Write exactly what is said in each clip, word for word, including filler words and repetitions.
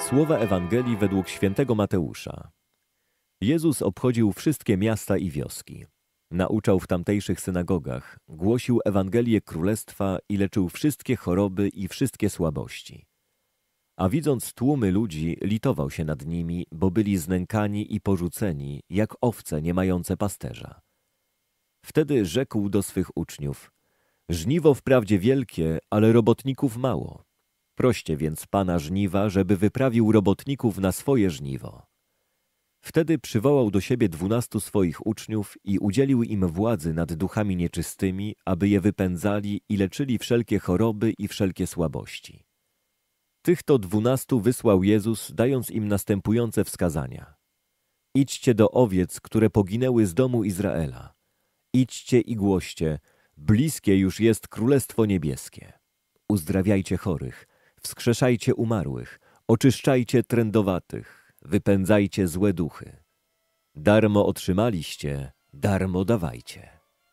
Słowa Ewangelii według świętego Mateusza. Jezus obchodził wszystkie miasta i wioski. Nauczał w tamtejszych synagogach, głosił Ewangelię Królestwa i leczył wszystkie choroby i wszystkie słabości. A widząc tłumy ludzi, litował się nad nimi, bo byli znękani i porzuceni, jak owce nie mające pasterza. Wtedy rzekł do swych uczniów: żniwo wprawdzie wielkie, ale robotników mało. Proście więc Pana żniwa, żeby wyprawił robotników na swoje żniwo. Wtedy przywołał do siebie dwunastu swoich uczniów i udzielił im władzy nad duchami nieczystymi, aby je wypędzali i leczyli wszelkie choroby i wszelkie słabości. Tych to dwunastu wysłał Jezus, dając im następujące wskazania. Idźcie do owiec, które poginęły z domu Izraela. Idźcie i głoście, bliskie już jest Królestwo Niebieskie. Uzdrawiajcie chorych, wskrzeszajcie umarłych, oczyszczajcie trędowatych, wypędzajcie złe duchy. Darmo otrzymaliście, darmo dawajcie.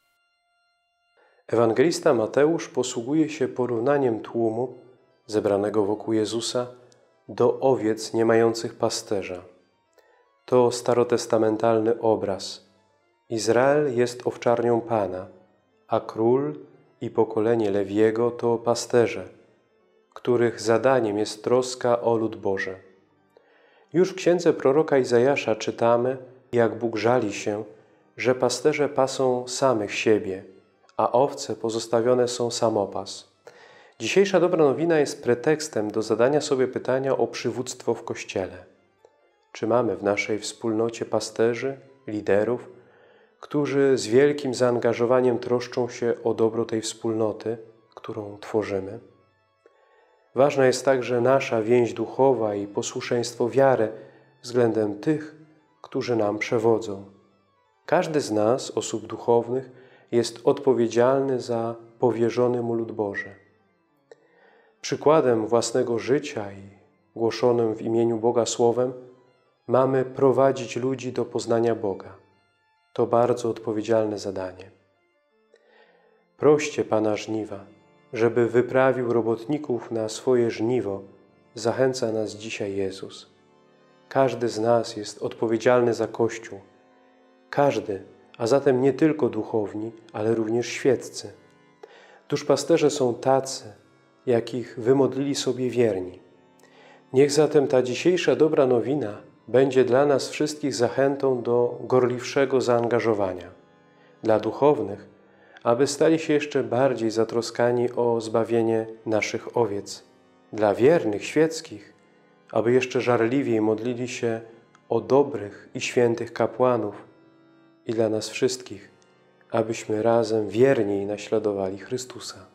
Ewangelista Mateusz posługuje się porównaniem tłumu zebranego wokół Jezusa do owiec nie mających pasterza. To starotestamentalny obraz. Izrael jest owczarnią Pana, a król i pokolenie Lewiego to pasterze, których zadaniem jest troska o lud Boży. Już w księdze proroka Izajasza czytamy, jak Bóg żali się, że pasterze pasą samych siebie, a owce pozostawione są samopas. Dzisiejsza dobra nowina jest pretekstem do zadania sobie pytania o przywództwo w Kościele. Czy mamy w naszej wspólnocie pasterzy, liderów, którzy z wielkim zaangażowaniem troszczą się o dobro tej wspólnoty, którą tworzymy? Ważna jest także nasza więź duchowa i posłuszeństwo wiary względem tych, którzy nam przewodzą. Każdy z nas, osób duchownych, jest odpowiedzialny za powierzony mu lud Boży. Przykładem własnego życia i głoszonym w imieniu Boga słowem mamy prowadzić ludzi do poznania Boga. To bardzo odpowiedzialne zadanie. Proście Pana żniwa, żeby wyprawił robotników na swoje żniwo, zachęca nas dzisiaj Jezus. Każdy z nas jest odpowiedzialny za Kościół. Każdy, a zatem nie tylko duchowni, ale również świeccy. Duszpasterze są tacy, jakich wymodlili sobie wierni. Niech zatem ta dzisiejsza dobra nowina będzie dla nas wszystkich zachętą do gorliwszego zaangażowania. Dla duchownych, aby stali się jeszcze bardziej zatroskani o zbawienie naszych owiec. Dla wiernych, świeckich, aby jeszcze żarliwiej modlili się o dobrych i świętych kapłanów. I dla nas wszystkich, abyśmy razem wierniej naśladowali Chrystusa.